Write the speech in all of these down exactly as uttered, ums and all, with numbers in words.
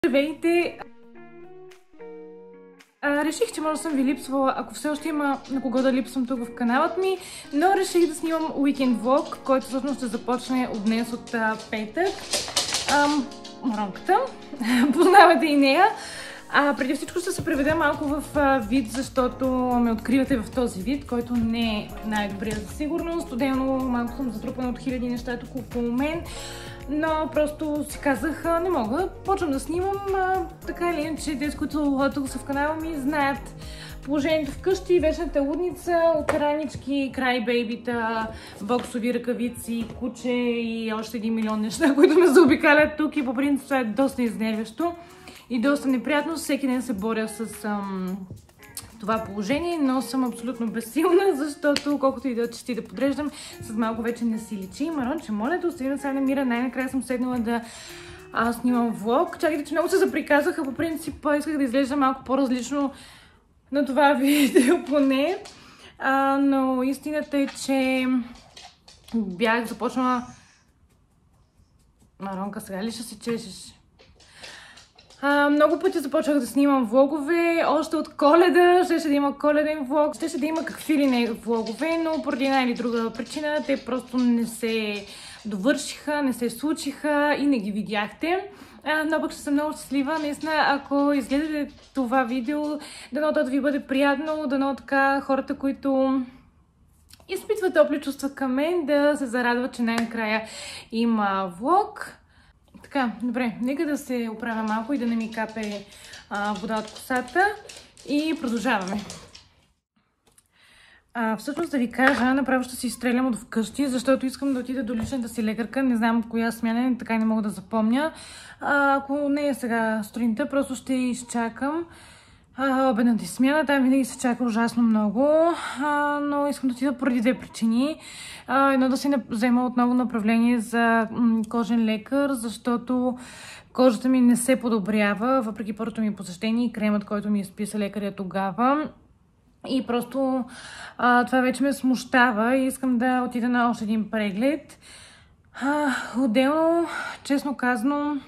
Здравейте! А, реших, че може да съм ви липсвала, ако все още има на кого да липсвам тук в каналът ми, но реших да снимам уикенд влог, който всъщност ще започне от днес, от а, петък. Ам, Моронката, познавате и нея. А, преди всичко ще се преведа малко в а, вид, защото ме откривате в този вид, който не е най-добрия за сигурност. Отделно малко съм затрупана от хиляди неща тук около мен. Но просто си казах, не мога, почвам да снимам, а, така или иначе, тези, които тук са в канала ми, знаят положението вкъщи, вечната лудница, от ранички, край бейбита, боксови ръкавици, куче и още един милион неща, които ме заобикалят тук и по принцип това е доста изнервящо и доста неприятно. Всеки ден се боря с ам, това положение, но съм абсолютно безсилна, защото колкото и да чести да подреждам, с малко вече не си личи. Маронче, моля да остави на сега намира. Най-накрая съм седнала да а, снимам влог. Чакайте, че много се заприказаха. По принцип исках да изглежда малко по-различно на това видео поне. А, но истината е, че бях започнала... Маронка, сега ли ще се чешеш? А, много пъти започнах да снимам влогове, още от Коледа, щеше да има коледен влог, щеше да има какви ли не влогове, но поради една или друга причина те просто не се довършиха, не се случиха и не ги видяхте. А, но пък ще съм много щастлива, наистина, ако изгледате това видео, дано да ви бъде приятно, дано така хората, които изпитват топли чувства към мен, да се зарадват, че най-накрая има влог. Така, добре, нека да се оправя малко и да не ми капе а, вода от косата и продължаваме. А, всъщност да ви кажа, направо ще си изстрелям от вкъщи, защото искам да отида до личната си лекарка, не знам коя смяна, така и не мога да запомня. А, ако не е сега сутринта, просто ще изчакам а, обедната смяна, там винаги се чака ужасно много, а, но искам да отида поради две причини. А, едно да си взема отново направление за кожен лекар, защото кожата ми не се подобрява, въпреки първото ми посещение и кремът, който ми изписа лекаря тогава. И просто а, това вече ме смущава и искам да отида на още един преглед. А, отделно, честно казано,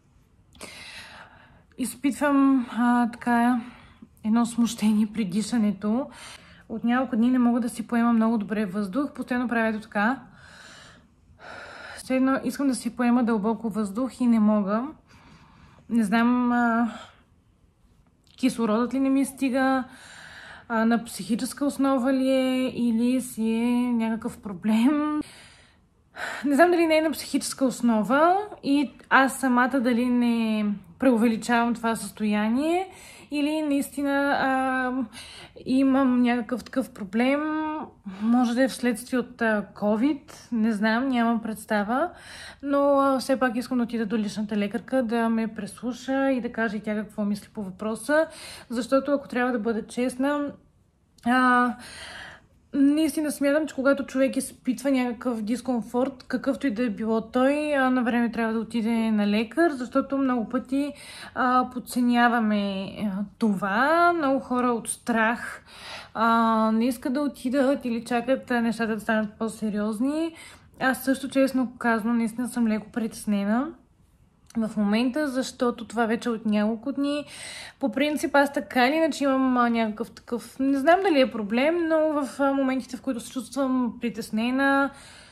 изпитвам а, така едно смущение при дишането. От няколко дни не мога да си поема много добре въздух. Постоянно правя ето така. Следно искам да си поема дълбоко въздух и не мога. Не знам а, кислородът ли не ми стига, а, на психическа основа ли е или си е някакъв проблем. Не знам дали не е на психическа основа и аз самата дали не преувеличавам това състояние или наистина а, имам някакъв такъв проблем. Може да е вследствие от а, COVID, не знам, нямам представа, но а, все пак искам да отида до личната лекарка, да ме преслуша и да каже и тя какво мисли по въпроса, защото ако трябва да бъда честна, а, наистина смятам, че когато човек изпитва някакъв дискомфорт, какъвто и да е било той, на време трябва да отиде на лекар, защото много пъти а, подценяваме а, това. Много хора от страх а, не искат да отидат или чакат а, нещата да станат по-сериозни. Аз също, честно казвам, наистина съм леко притеснена в момента, защото това вече от няколко дни. По принцип, аз така или иначе имам а, някакъв такъв... Не знам дали е проблем, но в а, моментите, в които се чувствам притеснена,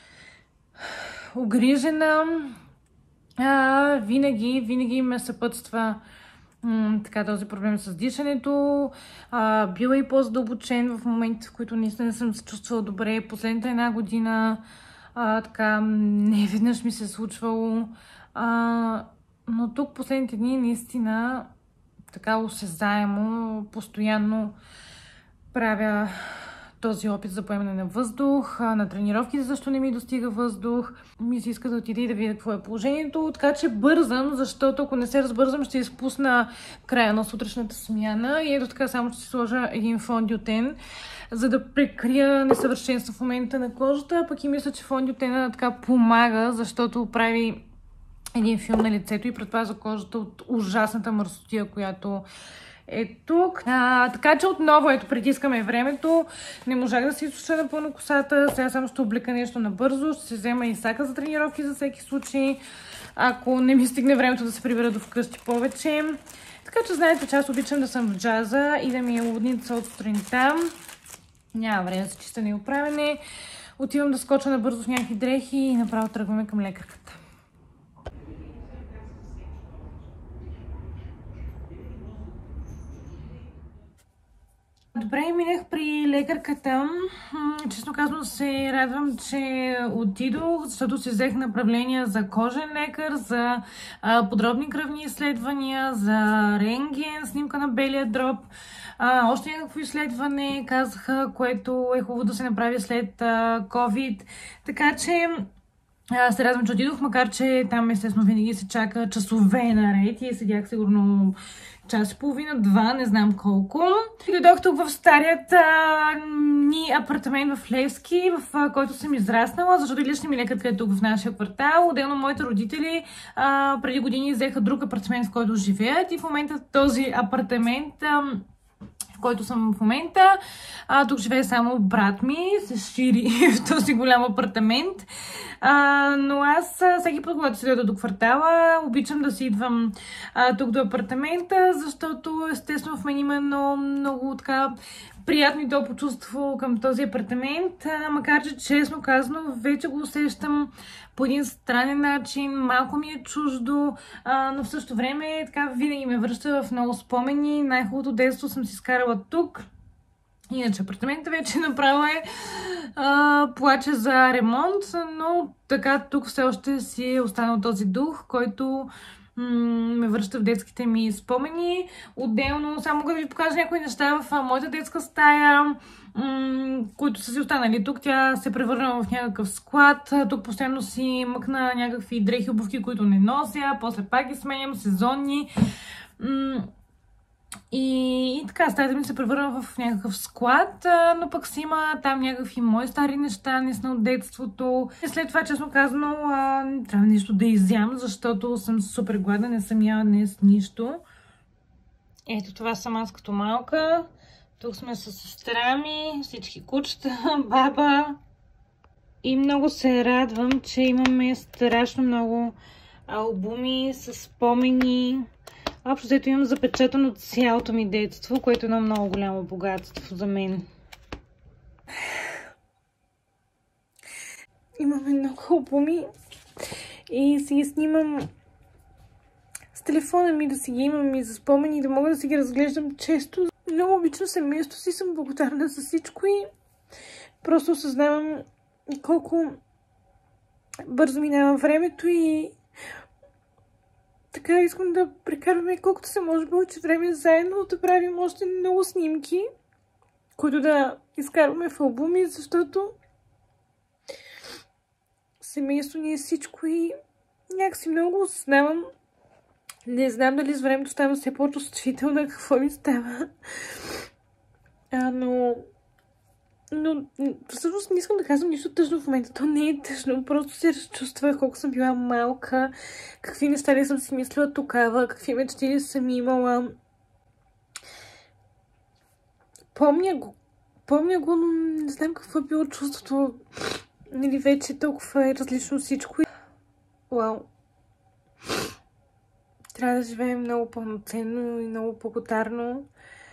огрижена, а, винаги, винаги ме съпътства м- така, този проблем с дишането. А, бил е и по-задълбочен в моментите, в които наистина съм се чувствала добре. Последната една година а, така не веднъж ми се е случвало. А, но тук последните дни наистина така осезаемо, постоянно правя този опит за поемане на въздух, на тренировки, защо не ми достига въздух. Ми се иска да отида и да видя какво е положението, така че бързам, защото ако не се разбързам, ще изпусна края на сутрешната смяна и ето така само ще си сложа един фондиотен, за да прикрия несъвършенство в момента на кожата, пък и мисля, че фондиотена така помага, защото прави един филм на лицето и предпазва кожата от ужасната мърсотия, която е тук. А, така че отново, ето, притискаме времето. Не можах да си изсуша напълно косата. Сега само ще облека нещо набързо. Ще се взема и сака за тренировки за всеки случай. ако не ми стигне времето да се прибера до вкъщи повече. Така че знаете, че аз обичам да съм в джаза и да ми е лудница от сутринта. Няма време за чистене и оправяне. Отивам да скоча набързо в някакви дрехи и направо тръгваме към лекарката. Добре, минах при лекарката. Честно казано се радвам, че отидох, защото си взех направления за кожен лекар, за а, подробни кръвни изследвания, за рентген, снимка на белия дроб. А, още някакво изследване казаха, което е хубаво да се направи след а, COVID. Така че аз се радвам, че отидох, макар че там естествено винаги се чака часове наред и седях сигурно час и половина, два, не знам колко. И дойдох тук в старият а, ни апартамент в Левски, в а, който съм израснала, защото и лични ми лекарка е тук в нашия квартал. Отделно моите родители а, преди години взеха друг апартамент, в който живеят и в момента този апартамент, а, в който съм в момента, а, тук живее само брат ми, се шири в този голям апартамент. А, но аз всеки път, когато се дойда до квартала, обичам да си идвам а, тук до апартамента, защото естествено в мен има много, много така приятно и топло чувство към този апартамент, а, макар че честно казано вече го усещам по един странен начин, малко ми е чуждо, а, но в същото време така винаги ме връща в много спомени. Най-хубавото детство съм си скарала тук. Иначе апартамента вече направо е а, плаче за ремонт, но така тук все още си е останал този дух, който ме връща в детските ми спомени. Отделно, само да ви покажа някои неща в моята детска стая, които са си останали тук. Тя се превърна в някакъв склад. Тук постоянно си мъкна някакви дрехи, обувки, които не нося. После пак ги сменям, сезонни. И, и така, стаята ми се превърна в някакъв склад, но пък си има там някакви мои стари неща, наистина от детството. И след това, честно казано, а, трябва нещо да изям, защото съм супер гладна, не съм яла днес нищо. Ето това съм аз като малка. Тук сме с сестра ми, всички кучета, баба. И много се радвам, че имаме страшно много албуми с спомени. Общо взето имам запечатано цялото ми детство, което е едно много голямо богатство за мен. Имаме много албуми и си ги снимам с телефона ми, да си ги имам и за спомени, да мога да си ги разглеждам често. Много обичам семейството си, съм благодарна за всичко и просто осъзнавам колко бързо минава времето и така искам да прекарваме колкото се може повече време заедно, да правим още много снимки, които да изкарваме в албуми, защото семейство ни е всичко и някакси много осъзнавам. Не знам дали с времето ставам все по-чувствителна какво ми става. А, но... Но всъщност не искам да казвам нищо тъжно в момента. То не е тъжно. Просто се разчувствах колко съм била малка, какви неща ли съм си мислила тогава, какви мечти ли съм имала. Помня го. Помня го, но не знам какво е било чувството. Нали вече толкова е различно всичко. Вау. Трябва да живеем много пълноценно и много благодарно.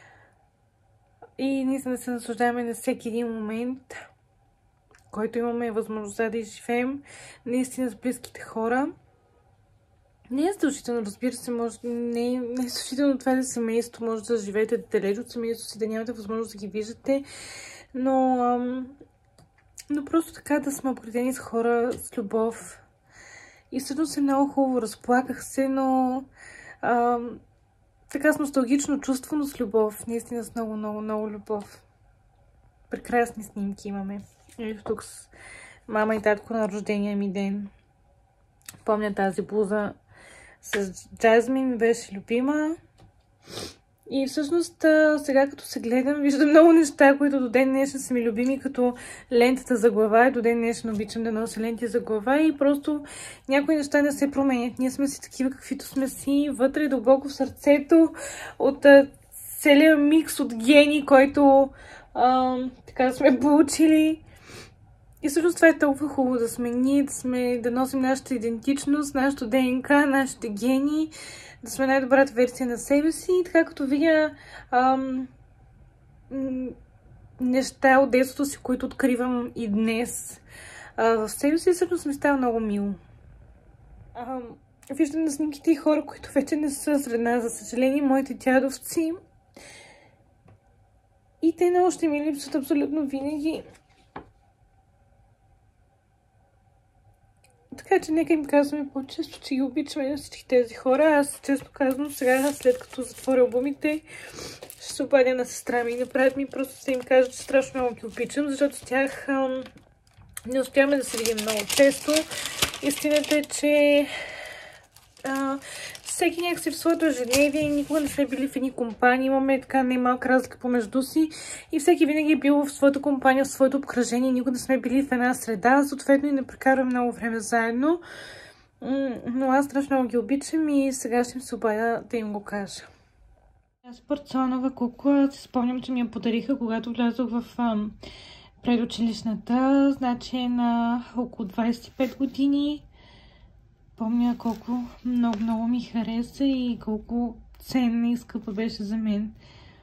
И наистина да се наслаждаваме на всеки един момент, който имаме възможността да изживеем наистина с близките хора. Не е задължително, разбира се, може, не, не е задължително това да е семейство, може да живеете далеч от семейството си, да нямате възможност да ги виждате, но, ам, но просто така да сме обградени с хора, с любов. И всъщност е много хубаво, разплаках се, но ам, така с носталгично чувство, но с любов. Наистина с много, много, много любов. Прекрасни снимки имаме. Ето тук с мама и татко на рождения ми ден. Помня тази блуза с Джазмин, беше любима. И всъщност сега като се гледам, виждам много неща, които до ден днешен са ми любими, като лентата за глава. И до ден днешен обичам да нося ленти за глава и просто някои неща не се променят. Ние сме си такива, каквито сме си, вътре дълбоко в сърцето, от целият микс от гени, който а, така сме получили. И всъщност това е толкова хубаво да сме ние, да, сме, да носим нашата идентичност, нашото ДНК, нашите гени, да сме най-добрата версия на себе си. И така като видя ам, неща от детството си, които откривам и днес а, в себе си, всъщност ми става много мило. Ам, виждам на снимките и хора, които вече не са сред нас, за съжаление, моите дядовци. И те много ще ми липсват абсолютно винаги. Така че нека им казваме по-често, че ги обичаме на всички тези хора. Аз често казвам сега, след като затворя албумите, ще се обадя на сестра ми и направят ми просто да им кажа, че страшно много ги обичам, защото с тях ам, не успяваме да се видим много често. Истината е, че а, всеки някакси в своето ежедневие, никога не сме били в едни компании, имаме така немалка разлика помежду си и всеки винаги е бил в своята компания, в своето обкръжение, никога не сме били в една среда, съответно и не прекарваме много време заедно. Но аз страшно много ги обичам и сега ще им се обадя да им го кажа. Аз порционова кукла, си спомням, че ми я подариха, когато влязох в ам, предучилищната, значи на около двадесет и пет години. Помня колко много-много ми хареса и колко ценна и скъпа беше за мен.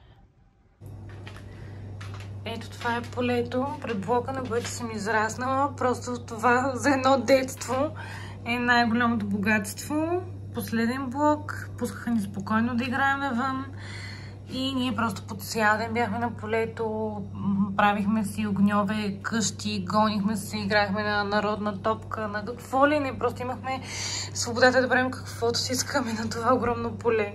Ето това е полето пред блока, на което съм израснала. Просто това за едно детство е най-голямото богатство. Последен блок, пускаха ни спокойно да играем навън. И ние просто по цял ден бяхме на полето, правихме си огньове, къщи, гонихме се, играхме на народна топка, на какво ли не. Просто имахме свободата да правим каквото си искаме на това огромно поле.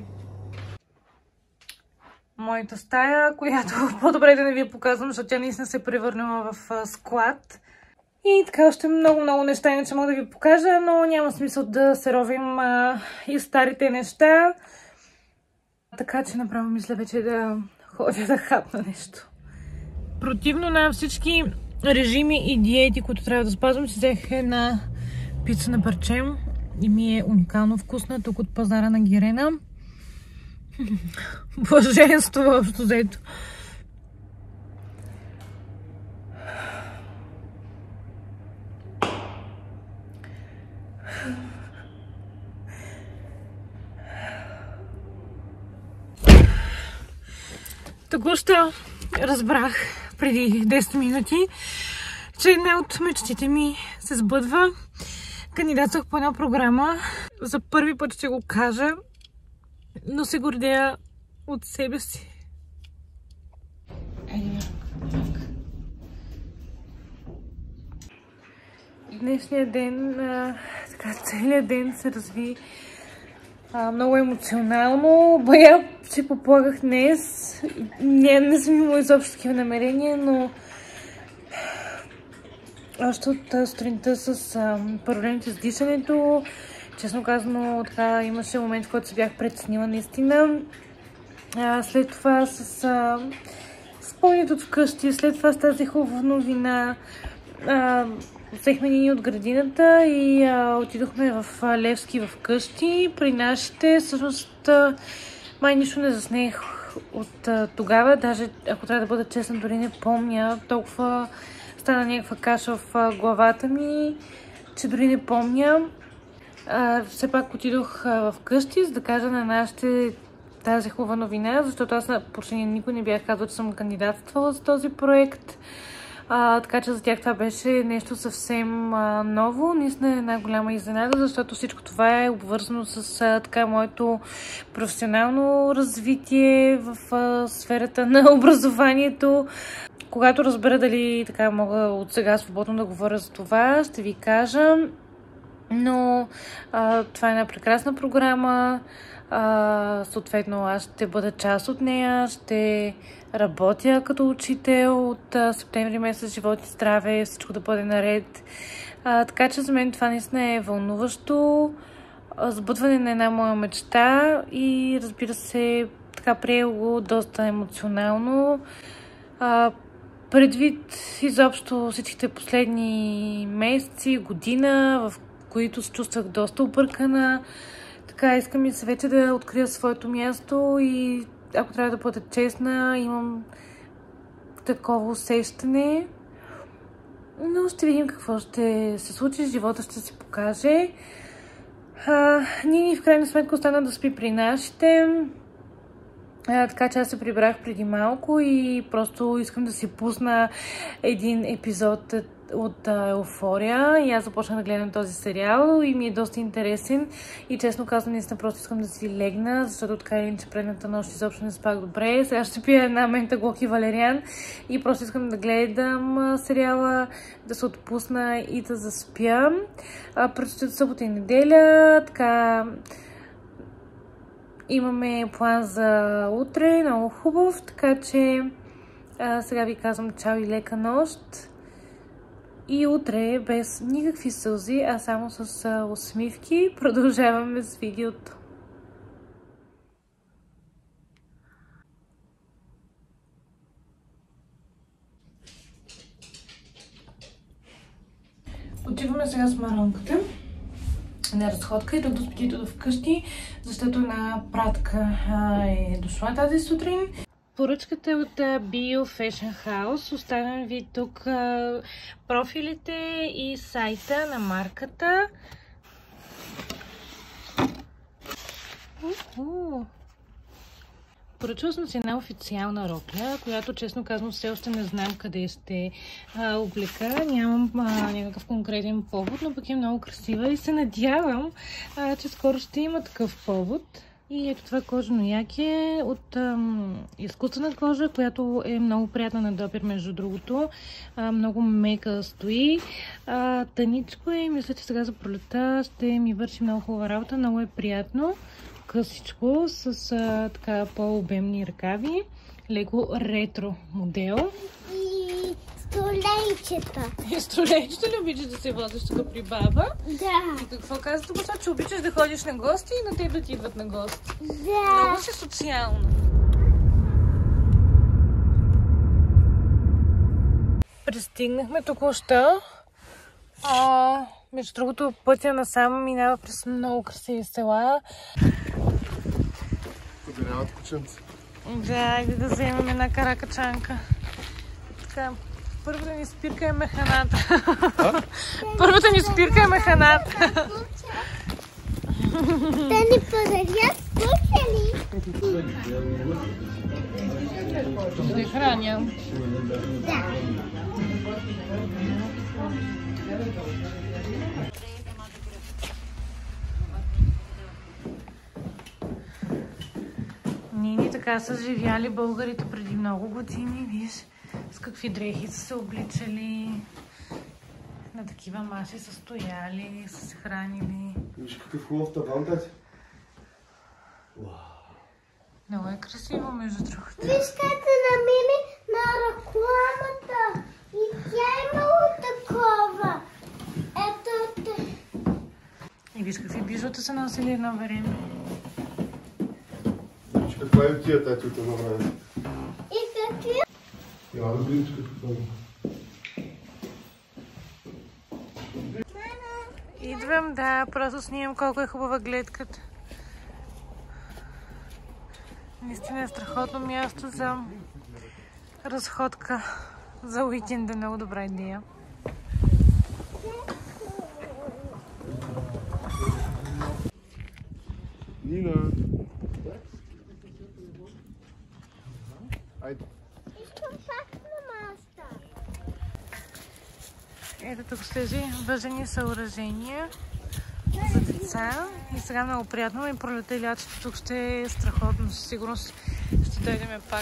Моята стая, която по-добре да не ви я показвам, защото тя наистина се е превърнала в склад. И така още много-много неща, иначе мога да ви покажа, но няма смисъл да се ровим а, и старите неща. Така че направо мисля вече да ходя да хапна нещо. Противно на всички режими и диети, които трябва да спазвам, си взех една пица на парче и ми е уникално вкусна, тук от пазара на Гирена. Блаженство общо взето. Току-що разбрах преди десет минути, че една от мечтите ми се сбъдва. Кандидатствах по една програма. За първи път ще го кажа, но се гордея от себе си. Днешният ден, така целият ден се разви А, много емоционално. Бая, че поплагах днес. Не, не съм имала изобщо такива намерения, но още от сутринта с а, проблемите с дишането, честно казано, така имаше момент, в който се бях притеснила наистина. А, след това с а, спомнят от вкъщи, след това с тази хубава новина. А, Взехме ни от градината и а, отидохме в а, Левски в къщи. При нашите, всъщност, а, май нищо не заснех от а, тогава. Даже, ако трябва да бъда честна, дори не помня. Толкова стана някаква каша в а, главата ми, че дори не помня. А, все пак отидох а, в къщи, за да кажа на нашите тази хубава новина, защото аз почти никой не бях казал, че съм кандидатствала за този проект. А, така че за тях това беше нещо съвсем а, ново. Наистина е една голяма изненада, защото всичко това е обвързано с а, така моето професионално развитие в а, сферата на образованието. Когато разбера дали така мога от сега свободно да говоря за това, ще ви кажа. Но а, това е една прекрасна програма. А, съответно, аз ще бъда част от нея, ще работя като учител от а, септември месец, живот и здраве, всичко да бъде наред. А, така че за мен това наистина е вълнуващо, а, сбъдване на една моя мечта и разбира се, така приело доста емоционално. А, предвид изобщо всичките последни месеци, година, в които се чувствах доста объркана, така искам ми се вече да открия своето място и ако трябва да бъда честна, имам такова усещане. Но ще видим какво ще се случи, живота ще се покаже. А, Нини в крайна сметка остана да спи при нашите. А, така че аз се прибрах преди малко и просто искам да си пусна един епизод от а, Еуфория. И аз започнах да гледам този сериал и ми е доста интересен. И честно казвам, наистина просто искам да си легна, защото така или иначе предната нощ изобщо не спах добре. Сега ще пия една мента глок и валериан и просто искам да гледам а, сериала, да се отпусна и да заспя. А, предстоят събота и неделя, така... Имаме план за утре, много хубав, така че а, сега ви казвам чао и лека нощ. И утре без никакви сълзи, а само с а, усмивки продължаваме с видеото. Отиваме сега с Маронката на разходка и да доспитито до вкъщи, защото една пратка а, е дошла тази сутрин. Поръчката е от Bio Fashion House. Оставям ви тук а, профилите и сайта на марката. У-ху. Поръчала съм си една официална рокля, която честно казвам все още не знам къде ще а, облека. Нямам а, някакъв конкретен повод, но пък е много красива и се надявам, а, че скоро ще има такъв повод. И ето това кожено яке от ам, изкуствена кожа, която е много приятна на допир, между другото. А, много мека стои. А, тъничко е и мисля, че сега за пролета ще ми върши много хубава работа. Много е приятно. Късичко с а, така по-обемни ръкави. Леко ретро модел. И столейчета. И столейчета ли обичаш да се возиш тук при баба? Да. И какво каза баща, че обичаш да ходиш на гости и на те да ти идват на гости? Да. Много си социално. Пристигнахме току-що. А, между другото, пътя насам минава през много красиви села. Подиряват кученца. Да, иде да вземем една каракачанка. Така, първата ни спирка е механата. Първата ни спирка е механата. Да ни подарят кучели. Ще храня. Да. Нини така са живяли българите преди много години, виж с какви дрехи са се обличали, на такива маши са стояли, са се хранили. Виж какъв хубав таван, тати. Много е красиво, между другото. Виж как се намери на рекламата. И тя е много такова. Ето те. И виж какви бижута са носили едно време. Виж каква е тия, тати, от едно време. И какви? Я да видиш какво е. Идвам, да, просто снимам колко е хубава гледката. Наистина е страхотно място за разходка за уикенд, е много добра идея. Нина. Айде. Искам пак на маста. Ето тук с тези въжени съоръжения за деца. И сега много приятно ми пролета лятото. Тук ще е страхотно. Със сигурност ще дойдем пак.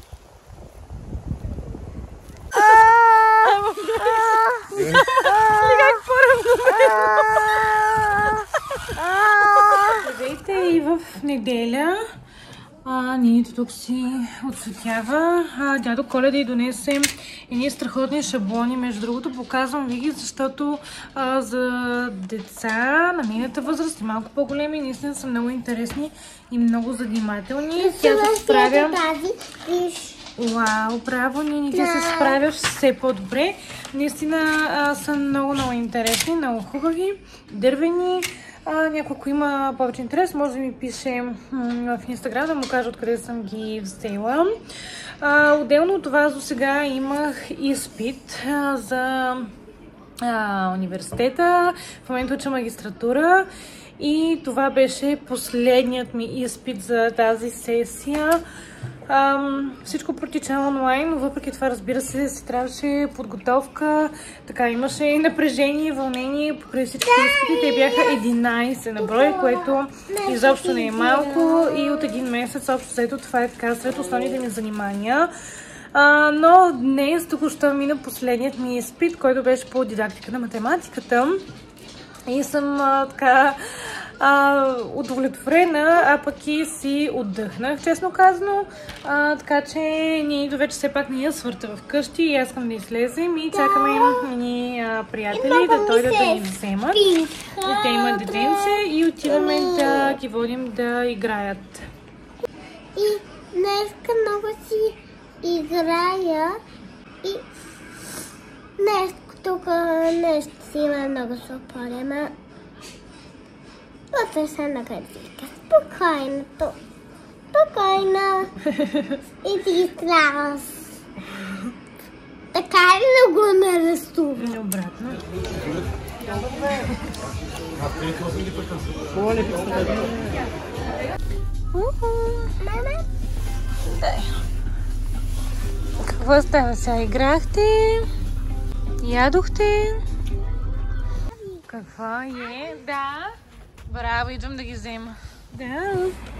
Здравейте и в неделя. А, Нинито тук си отцветява. А, дядо Коледа й донесе едни страхотни шаблони. Между другото, показвам ви ги, защото а, за деца на нейната възраст и малко по-големи наистина са много интересни и много занимателни. Тя се справя... Вау, браво, Нини, ти се справяш все по-добре. Наистина а, са много-много интересни, много хубави, дървени. А, някой, ако има повече интерес, може да ми пише в Инстаграм, да му кажа откъде съм ги взела. А, отделно от това до сега имах изпит а, за а, университета. В момента уча магистратура и това беше последният ми изпит за тази сесия. Ам, всичко протича онлайн, но въпреки това, разбира се, си трябваше подготовка. Така, имаше и напрежение, вълнение покрай всички изпити. Те бяха единайсет на брой, което изобщо не е малко и от един месец общо взето това е така сред основните ми занимания. А, но днес току-що мина последният ми изпит, който беше по дидактика на математиката. И съм а, така а, удовлетворена, а пък и си отдъхнах, честно казано. А, така че ние до вече все пак не я свърта вкъщи и аз искам да излезем и чакаме ни а, приятели да дойдат да ни вземат. И те имат детенце и отиваме да ги водим да играят. И днеска много си играя и нещо тук нещо си има много супорема. Утре се наградика. Спокойно. Спокойно. И ти страх. Така ли го нарисувам? Обратно. Мама? Какво става сега? Играхте? Ядохте? Какво е? Да. Браво, идвам да ги взема. Да.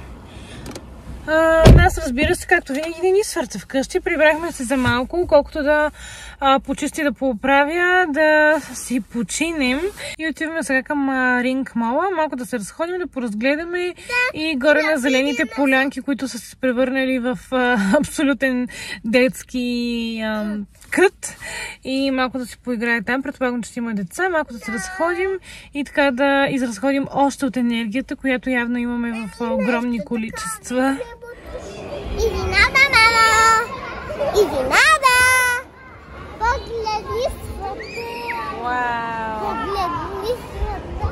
А, нас, разбира се, както винаги не ни свърца вкъщи. Прибрахме се за малко, колкото да а, почисти, да поправя, да си починем. И отиваме сега към а, Ринг Мола. Малко да се разходим, да поразгледаме и горе на зелените полянки, които са се превърнали в а, абсолютен детски а, крът. И малко да си поиграе там. Предполагам, че ще има деца. Малко да се разходим и така да изразходим още от енергията, която явно имаме в а, огромни количества. Извинада, мама! Извинада! Погледни света! Вау! Погледни света!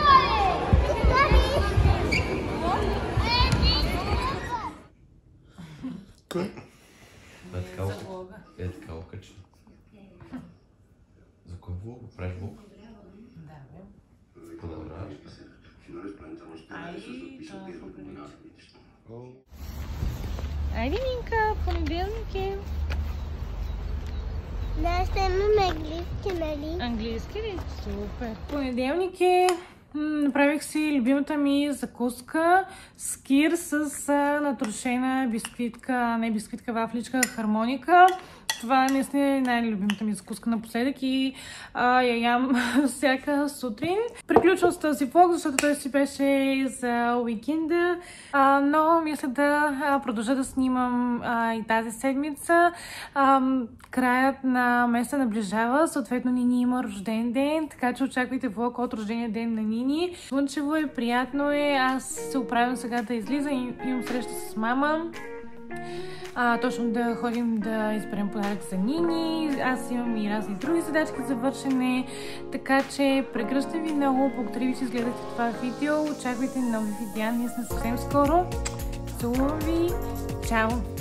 Кой? Е така окачи. Е така окачи. За кой влог? Правиш влог? Да, бе. Подобраваш? Ай, това е Айде, Минка, понеделник е. Да, ще имаме английски, нали? Английски ли? Супер. Понеделник е. Направих си любимата ми закуска скир с а, натрошена бисквитка, не бисквитка, вафличка, хармоника. Това наистина е най-любимата ми закуска напоследък и а, я ям всяка сутрин. Приключвам с този влог, защото той си беше за уикенда, а, но мисля да а, продължа да снимам а, и тази седмица. А, краят на месеца наближава, съответно Нини има рожден ден, така че очаквайте влог от рождения ден на Нини. Слънчево е, приятно е, аз се оправям сега да излиза и имам среща с мама. А, точно да ходим да изберем подарък за Нини. Аз имам и разни други задачки за вършене. Така че прегръщам ви много. Благодаря ви, че изгледахте това видео. Очаквайте нови видеа. Ние сме съвсем скоро. Целувам ви. Чао!